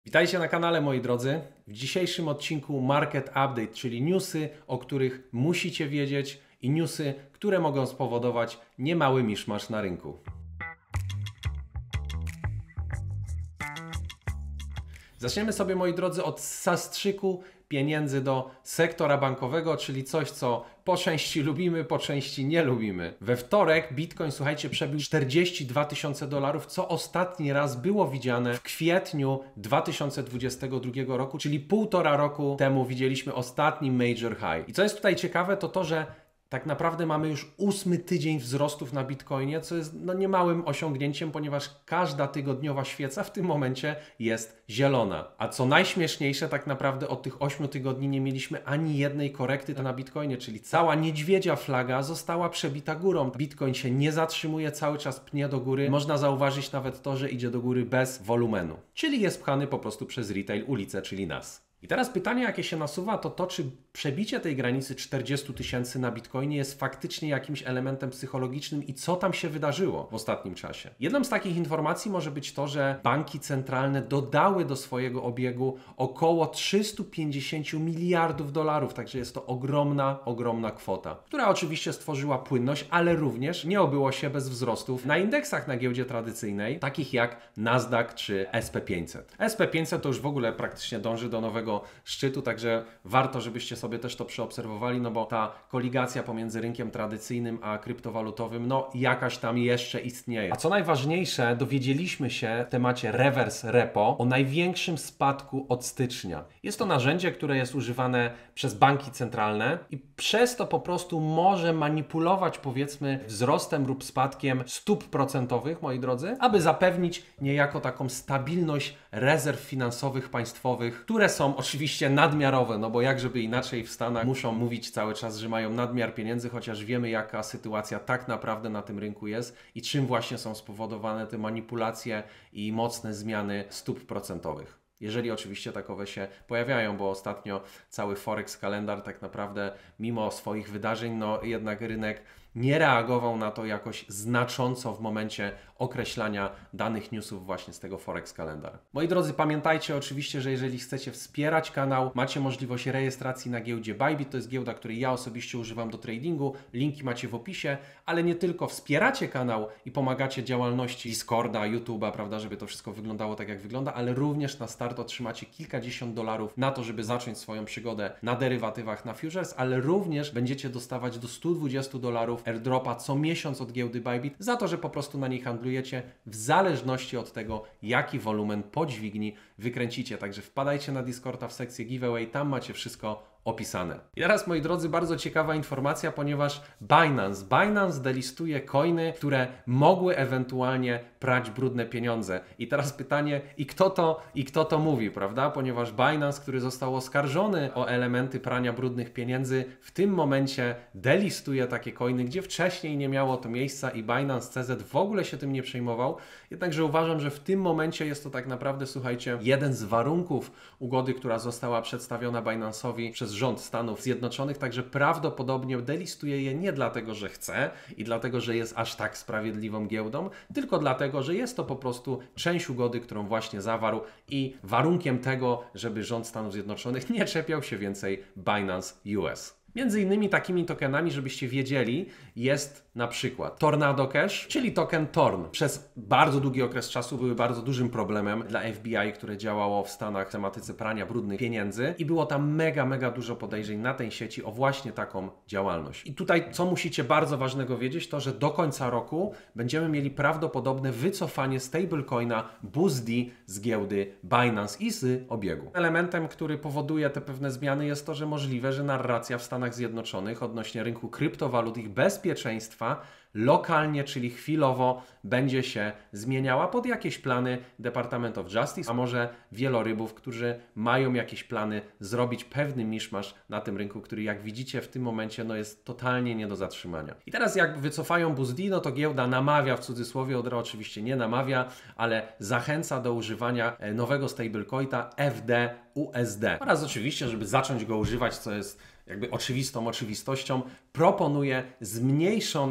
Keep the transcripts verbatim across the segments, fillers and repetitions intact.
Witajcie na kanale, moi drodzy. W dzisiejszym odcinku Market Update, czyli newsy, o których musicie wiedzieć i newsy, które mogą spowodować niemały miszmasz na rynku. Zaczniemy sobie, moi drodzy, od zastrzyku pieniędzy do sektora bankowego, czyli coś, co po części lubimy, po części nie lubimy. We wtorek Bitcoin, słuchajcie, przebił czterdzieści dwa tysiące dolarów, co ostatni raz było widziane w kwietniu dwa tysiące dwudziestego drugiego roku, czyli półtora roku temu widzieliśmy ostatni major high. I co jest tutaj ciekawe, to to, że tak naprawdę mamy już ósmy tydzień wzrostów na Bitcoinie, co jest no niemałym osiągnięciem, ponieważ każda tygodniowa świeca w tym momencie jest zielona. A co najśmieszniejsze, tak naprawdę od tych ośmiu tygodni nie mieliśmy ani jednej korekty na Bitcoinie, czyli cała niedźwiedzia flaga została przebita górą. Bitcoin się nie zatrzymuje, cały czas pnie do góry. Można zauważyć nawet to, że idzie do góry bez wolumenu, czyli jest pchany po prostu przez retail, ulicę, czyli nas. I teraz pytanie, jakie się nasuwa, to to, czy przebicie tej granicy czterdziestu tysięcy na Bitcoinie jest faktycznie jakimś elementem psychologicznym i co tam się wydarzyło w ostatnim czasie. Jedną z takich informacji może być to, że banki centralne dodały do swojego obiegu około trzysta pięćdziesiąt miliardów dolarów, także jest to ogromna, ogromna kwota, która oczywiście stworzyła płynność, ale również nie obyło się bez wzrostów na indeksach na giełdzie tradycyjnej, takich jak Nasdaq czy S P pięćset. S P pięćset to już w ogóle praktycznie dąży do nowego szczytu, także warto, żebyście sobie też to przeobserwowali, no bo ta koligacja pomiędzy rynkiem tradycyjnym a kryptowalutowym, no jakaś tam jeszcze istnieje. A co najważniejsze, dowiedzieliśmy się w temacie reverse repo o największym spadku od stycznia. Jest to narzędzie, które jest używane przez banki centralne i przez to po prostu może manipulować, powiedzmy, wzrostem lub spadkiem stóp procentowych, moi drodzy, aby zapewnić niejako taką stabilność rezerw finansowych państwowych, które są oczywiście nadmiarowe, no bo jak żeby inaczej w Stanach muszą mówić cały czas, że mają nadmiar pieniędzy, chociaż wiemy, jaka sytuacja tak naprawdę na tym rynku jest i czym właśnie są spowodowane te manipulacje i mocne zmiany stóp procentowych. Jeżeli oczywiście takowe się pojawiają, bo ostatnio cały Forex kalendar tak naprawdę mimo swoich wydarzeń, no jednak rynek nie reagował na to jakoś znacząco w momencie określania danych newsów właśnie z tego Forex kalendar. Moi drodzy, pamiętajcie oczywiście, że jeżeli chcecie wspierać kanał, macie możliwość rejestracji na giełdzie Bybit, to jest giełda, której ja osobiście używam do tradingu, linki macie w opisie, ale nie tylko wspieracie kanał i pomagacie działalności Discorda, YouTube'a, prawda, żeby to wszystko wyglądało tak jak wygląda, ale również na start otrzymacie kilkadziesiąt dolarów na to, żeby zacząć swoją przygodę na derywatywach, na futures, ale również będziecie dostawać do stu dwudziestu dolarów airdropa co miesiąc od giełdy Bybit za to, że po prostu na niej handlujecie w zależności od tego, jaki wolumen po dźwigni wykręcicie. Także wpadajcie na Discorda w sekcję giveaway, tam macie wszystko opisane. I teraz, moi drodzy, bardzo ciekawa informacja, ponieważ Binance, Binance delistuje coiny, które mogły ewentualnie prać brudne pieniądze. I teraz pytanie, i kto to, i kto to mówi, prawda? Ponieważ Binance, który został oskarżony o elementy prania brudnych pieniędzy, w tym momencie delistuje takie coiny, gdzie wcześniej nie miało to miejsca i Binance C Z w ogóle się tym nie przejmował. Jednakże uważam, że w tym momencie jest to tak naprawdę, słuchajcie, jeden z warunków ugody, która została przedstawiona Binance'owi przez rząd Stanów Zjednoczonych, także prawdopodobnie delistuje je nie dlatego, że chce i dlatego, że jest aż tak sprawiedliwą giełdą, tylko dlatego, że jest to po prostu część ugody, którą właśnie zawarł i warunkiem tego, żeby rząd Stanów Zjednoczonych nie czepiał się więcej Binance U S. Między innymi takimi tokenami, żebyście wiedzieli, jest na przykład Tornado Cash, czyli token Torn. Przez bardzo długi okres czasu były bardzo dużym problemem dla F B I, które działało w Stanach w tematyce prania brudnych pieniędzy i było tam mega, mega dużo podejrzeń na tej sieci o właśnie taką działalność. I tutaj co musicie bardzo ważnego wiedzieć, to że do końca roku będziemy mieli prawdopodobne wycofanie stablecoina B U S D z giełdy Binance i z obiegu. Elementem, który powoduje te pewne zmiany jest to, że możliwe, że narracja w Stanach Zjednoczonych odnośnie rynku kryptowalut, ich bezpieczeństwa lokalnie, czyli chwilowo będzie się zmieniała pod jakieś plany Department of Justice, a może wielorybów, którzy mają jakieś plany zrobić pewny miszmasz na tym rynku, który jak widzicie w tym momencie no jest totalnie nie do zatrzymania. I teraz jak wycofają B U S D, no to giełda namawia, w cudzysłowie, Odra oczywiście nie namawia, ale zachęca do używania nowego stablecoina F D U S D oraz oczywiście, żeby zacząć go używać, co jest jakby oczywistą oczywistością, proponuje zmniejszone prowizje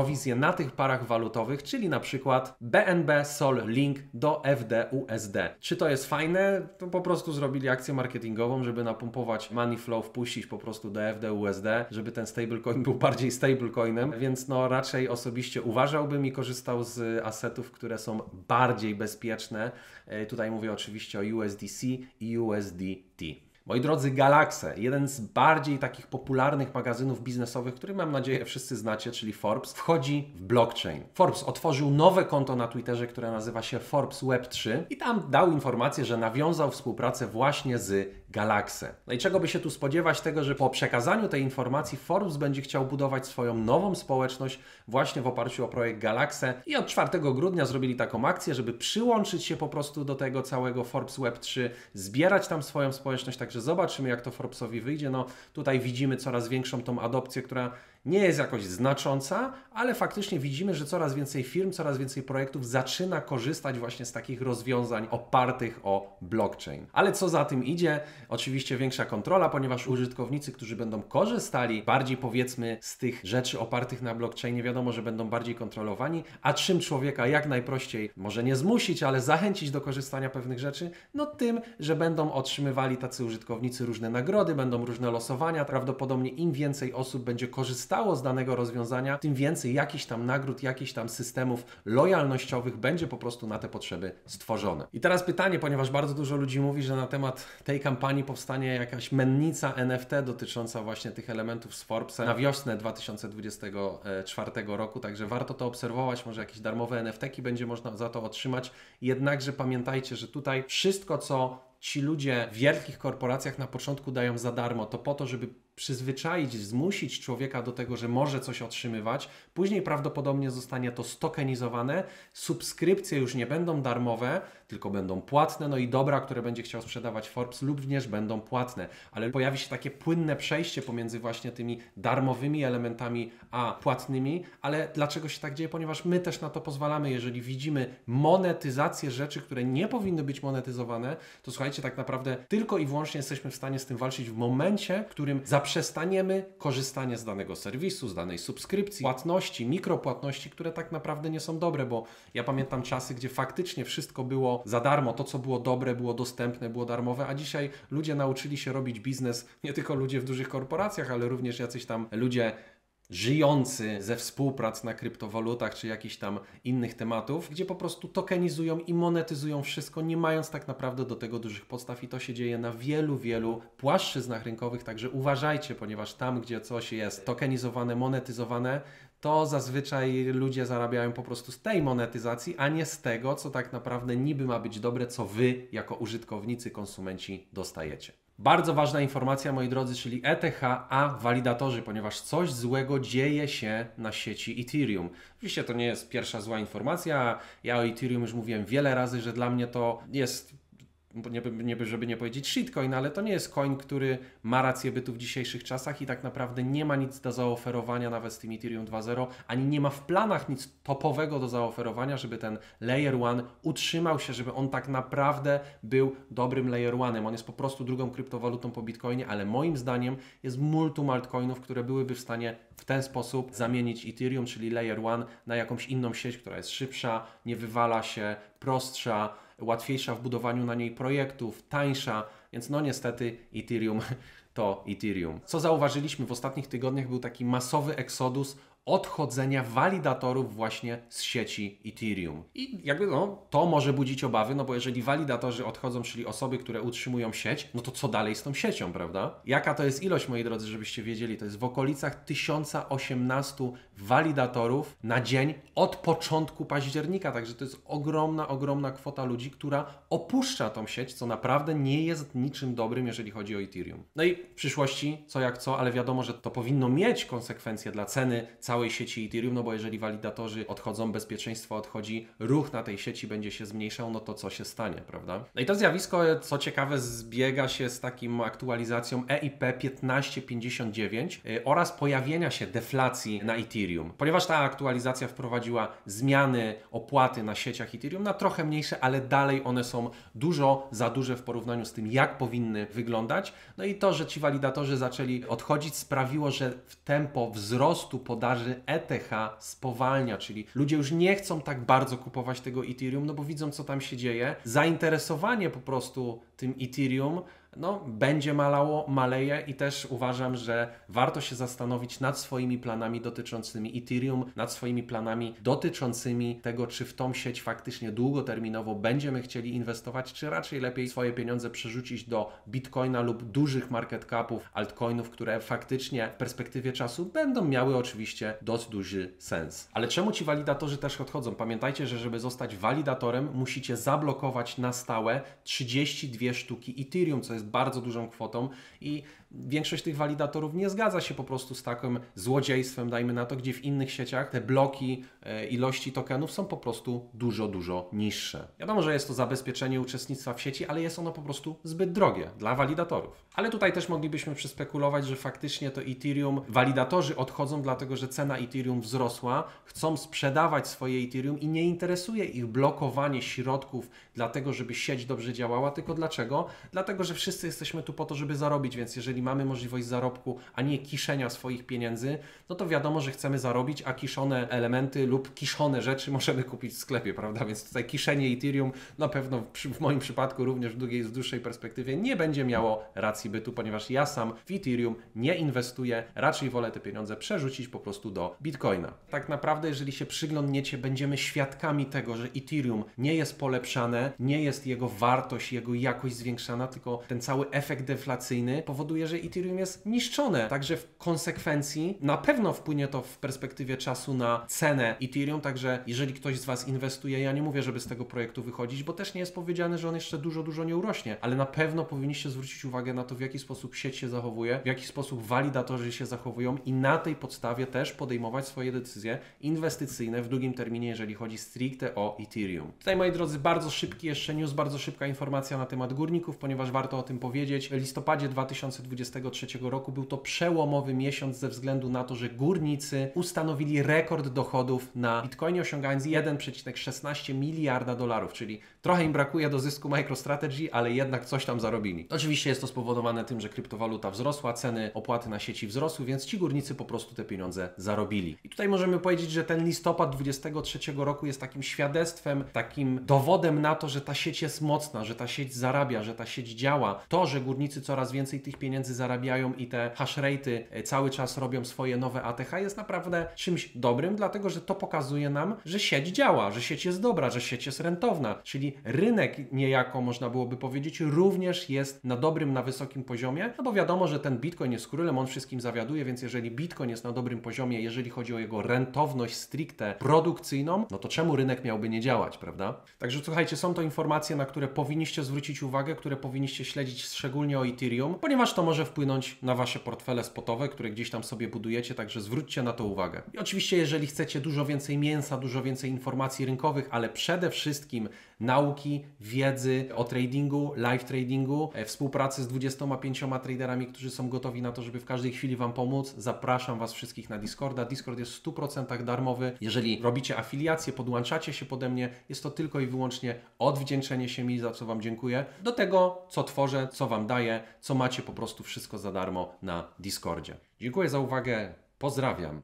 prowizję na tych parach walutowych, czyli na przykład B N B Sol Link do F D U S D. Czy to jest fajne? To po prostu zrobili akcję marketingową, żeby napompować money flow, wpuścić po prostu do F D U S D, żeby ten stablecoin był bardziej stablecoinem, więc no raczej osobiście uważałbym i korzystał z asetów, które są bardziej bezpieczne. Tutaj mówię oczywiście o U S D C i U S D T. Moi drodzy, Galaxy, jeden z bardziej takich popularnych magazynów biznesowych, który mam nadzieję wszyscy znacie, czyli Forbes, wchodzi w blockchain. Forbes otworzył nowe konto na Twitterze, które nazywa się Forbes Web trzy i tam dał informację, że nawiązał współpracę właśnie z Galaxy. No i czego by się tu spodziewać? Tego, że po przekazaniu tej informacji Forbes będzie chciał budować swoją nową społeczność właśnie w oparciu o projekt Galaxy i od czwartego grudnia zrobili taką akcję, żeby przyłączyć się po prostu do tego całego Forbes Web trzy, zbierać tam swoją społeczność, także zobaczymy, jak to Forbesowi wyjdzie. No tutaj widzimy coraz większą tą adopcję, która nie jest jakoś znacząca, ale faktycznie widzimy, że coraz więcej firm, coraz więcej projektów zaczyna korzystać właśnie z takich rozwiązań opartych o blockchain. Ale co za tym idzie? Oczywiście większa kontrola, ponieważ użytkownicy, którzy będą korzystali bardziej powiedzmy z tych rzeczy opartych na blockchainie, wiadomo, że będą bardziej kontrolowani, a czym człowieka jak najprościej może nie zmusić, ale zachęcić do korzystania pewnych rzeczy? No tym, że będą otrzymywali tacy użytkownicy różne nagrody, będą różne losowania, prawdopodobnie im więcej osób będzie korzystało z danego rozwiązania, tym więcej jakichś tam nagród, jakichś tam systemów lojalnościowych będzie po prostu na te potrzeby stworzone. I teraz pytanie, ponieważ bardzo dużo ludzi mówi, że na temat tej kampanii powstanie jakaś mennica N F T dotycząca właśnie tych elementów z Forbesa na wiosnę dwa tysiące dwudziestego czwartego roku, także warto to obserwować, może jakieś darmowe N F T ki będzie można za to otrzymać, jednakże pamiętajcie, że tutaj wszystko, co ci ludzie w wielkich korporacjach na początku dają za darmo, to po to, żeby przyzwyczaić, zmusić człowieka do tego, że może coś otrzymywać. Później prawdopodobnie zostanie to stokenizowane. Subskrypcje już nie będą darmowe, tylko będą płatne. No i dobra, które będzie chciał sprzedawać Forbes, również będą płatne. Ale pojawi się takie płynne przejście pomiędzy właśnie tymi darmowymi elementami a płatnymi. Ale dlaczego się tak dzieje? Ponieważ my też na to pozwalamy. Jeżeli widzimy monetyzację rzeczy, które nie powinny być monetyzowane, to słuchajcie, tak naprawdę tylko i wyłącznie jesteśmy w stanie z tym walczyć w momencie, w którym zaprzestaniemy korzystania z danego serwisu, z danej subskrypcji, płatności, mikropłatności, które tak naprawdę nie są dobre, bo ja pamiętam czasy, gdzie faktycznie wszystko było za darmo, to co było dobre, było dostępne, było darmowe, a dzisiaj ludzie nauczyli się robić biznes, nie tylko ludzie w dużych korporacjach, ale również jacyś tam ludzie żyjący ze współprac na kryptowalutach czy jakichś tam innych tematów, gdzie po prostu tokenizują i monetyzują wszystko, nie mając tak naprawdę do tego dużych podstaw i to się dzieje na wielu, wielu płaszczyznach rynkowych, także uważajcie, ponieważ tam, gdzie coś jest tokenizowane, monetyzowane, to zazwyczaj ludzie zarabiają po prostu z tej monetyzacji, a nie z tego, co tak naprawdę niby ma być dobre, co Wy jako użytkownicy, konsumenci dostajecie. Bardzo ważna informacja, moi drodzy, czyli E T H a walidatorzy, ponieważ coś złego dzieje się na sieci Ethereum. Oczywiście to nie jest pierwsza zła informacja. Ja o Ethereum już mówiłem wiele razy, że dla mnie to jest, nie, nie, żeby nie powiedzieć shitcoin, ale to nie jest coin, który ma rację bytu w dzisiejszych czasach i tak naprawdę nie ma nic do zaoferowania nawet z tym Ethereum dwa zero, ani nie ma w planach nic topowego do zaoferowania, żeby ten Layer jeden utrzymał się, żeby on tak naprawdę był dobrym Layer jeden. On jest po prostu drugą kryptowalutą po Bitcoinie, ale moim zdaniem jest multum altcoinów, które byłyby w stanie w ten sposób zamienić Ethereum, czyli Layer jeden, na jakąś inną sieć, która jest szybsza, nie wywala się, prostsza, łatwiejsza w budowaniu na niej projektów, tańsza, więc no niestety Ethereum to Ethereum. Co zauważyliśmy w ostatnich tygodniach, był taki masowy eksodus odchodzenia walidatorów właśnie z sieci Ethereum. I jakby no, to może budzić obawy, no bo jeżeli walidatorzy odchodzą, czyli osoby, które utrzymują sieć, no to co dalej z tą siecią, prawda? Jaka to jest ilość, moi drodzy, żebyście wiedzieli? To jest w okolicach tysiąc osiemnaście walidatorów na dzień od początku października, także to jest ogromna, ogromna kwota ludzi, która opuszcza tą sieć, co naprawdę nie jest niczym dobrym, jeżeli chodzi o Ethereum. No i w przyszłości, co jak co, ale wiadomo, że to powinno mieć konsekwencje dla ceny całej całej sieci Ethereum, no bo jeżeli walidatorzy odchodzą, bezpieczeństwo odchodzi, ruch na tej sieci będzie się zmniejszał, no to co się stanie, prawda? No i to zjawisko, co ciekawe, zbiega się z taką aktualizacją E I P piętnaście pięćdziesiąt dziewięć yy, oraz pojawienia się deflacji na Ethereum. Ponieważ ta aktualizacja wprowadziła zmiany opłaty na sieciach Ethereum na trochę mniejsze, ale dalej one są dużo za duże w porównaniu z tym, jak powinny wyglądać. No i to, że ci walidatorzy zaczęli odchodzić, sprawiło, że w tempo wzrostu podaży że E T H spowalnia, czyli ludzie już nie chcą tak bardzo kupować tego Ethereum, no bo widzą, co tam się dzieje. Zainteresowanie po prostu tym Ethereum no, będzie malało, maleje i też uważam, że warto się zastanowić nad swoimi planami dotyczącymi Ethereum, nad swoimi planami dotyczącymi tego, czy w tą sieć faktycznie długoterminowo będziemy chcieli inwestować, czy raczej lepiej swoje pieniądze przerzucić do Bitcoina lub dużych market capów, altcoinów, które faktycznie w perspektywie czasu będą miały oczywiście dość duży sens. Ale czemu ci walidatorzy też odchodzą? Pamiętajcie, że żeby zostać walidatorem, musicie zablokować na stałe trzydzieści dwie sztuki Ethereum, co jest bardzo dużą kwotą i większość tych walidatorów nie zgadza się po prostu z takim złodziejstwem, dajmy na to, gdzie w innych sieciach te bloki e, ilości tokenów są po prostu dużo, dużo niższe. Wiadomo, że jest to zabezpieczenie uczestnictwa w sieci, ale jest ono po prostu zbyt drogie dla walidatorów. Ale tutaj też moglibyśmy przyspekulować, że faktycznie to Ethereum, walidatorzy odchodzą dlatego, że cena Ethereum wzrosła, chcą sprzedawać swoje Ethereum i nie interesuje ich blokowanie środków dlatego, żeby sieć dobrze działała, tylko dlaczego? Dlatego, że wszyscy jesteśmy tu po to, żeby zarobić, więc jeżeli mamy możliwość zarobku, a nie kiszenia swoich pieniędzy, no to wiadomo, że chcemy zarobić, a kiszone elementy lub kiszone rzeczy możemy kupić w sklepie, prawda? Więc tutaj kiszenie Ethereum na pewno w, w moim przypadku również w długiej, w dłuższej perspektywie nie będzie miało racji bytu, ponieważ ja sam w Ethereum nie inwestuję, raczej wolę te pieniądze przerzucić po prostu do Bitcoina. Tak naprawdę, jeżeli się przyglądniecie, będziemy świadkami tego, że Ethereum nie jest polepszane, nie jest jego wartość, jego jakość zwiększana, tylko ten cały efekt deflacyjny powoduje, że Ethereum jest niszczone. Także w konsekwencji na pewno wpłynie to w perspektywie czasu na cenę Ethereum, także jeżeli ktoś z Was inwestuje, ja nie mówię, żeby z tego projektu wychodzić, bo też nie jest powiedziane, że on jeszcze dużo, dużo nie urośnie, ale na pewno powinniście zwrócić uwagę na to, w jaki sposób sieć się zachowuje, w jaki sposób walidatorzy się zachowują i na tej podstawie też podejmować swoje decyzje inwestycyjne w długim terminie, jeżeli chodzi stricte o Ethereum. Tutaj, moi drodzy, bardzo szybki jeszcze news, bardzo szybka informacja na temat górników, ponieważ warto o tym powiedzieć. W listopadzie dwa tysiące dwudziestego trzeciego roku był to przełomowy miesiąc ze względu na to, że górnicy ustanowili rekord dochodów na Bitcoinie, osiągając jeden przecinek szesnaście miliarda dolarów, czyli trochę im brakuje do zysku MicroStrategy, ale jednak coś tam zarobili. Oczywiście jest to spowodowane tym, że kryptowaluta wzrosła, ceny opłaty na sieci wzrosły, więc ci górnicy po prostu te pieniądze zarobili. I tutaj możemy powiedzieć, że ten listopad dwudziestego trzeciego roku jest takim świadectwem, takim dowodem na to, że ta sieć jest mocna, że ta sieć zarabia, że ta sieć działa. To, że górnicy coraz więcej tych pieniędzy zarabiają i te hash rate'y cały czas robią swoje nowe A T H, jest naprawdę czymś dobrym, dlatego że to pokazuje nam, że sieć działa, że sieć jest dobra, że sieć jest rentowna, czyli rynek niejako, można byłoby powiedzieć, również jest na dobrym, na wysokim poziomie, no bo wiadomo, że ten Bitcoin jest królem, on wszystkim zawiaduje, więc jeżeli Bitcoin jest na dobrym poziomie, jeżeli chodzi o jego rentowność stricte produkcyjną, no to czemu rynek miałby nie działać, prawda? Także słuchajcie, są to informacje, na które powinniście zwrócić uwagę, które powinniście śledzić szczególnie o Ethereum, ponieważ to może wpłynąć na Wasze portfele spotowe, które gdzieś tam sobie budujecie, także zwróćcie na to uwagę. I oczywiście, jeżeli chcecie dużo więcej mięsa, dużo więcej informacji rynkowych, ale przede wszystkim nauki, wiedzy o tradingu, live tradingu, współpracy z dwudziestoma pięcioma traderami, którzy są gotowi na to, żeby w każdej chwili Wam pomóc, zapraszam Was wszystkich na Discorda. Discord jest w stu procentach darmowy. Jeżeli robicie afiliację, podłączacie się pode mnie, jest to tylko i wyłącznie odwdzięczenie się mi, za co Wam dziękuję, do tego, co tworzę, co Wam daję, co macie po prostu wszystko za darmo na Discordzie. Dziękuję za uwagę, pozdrawiam.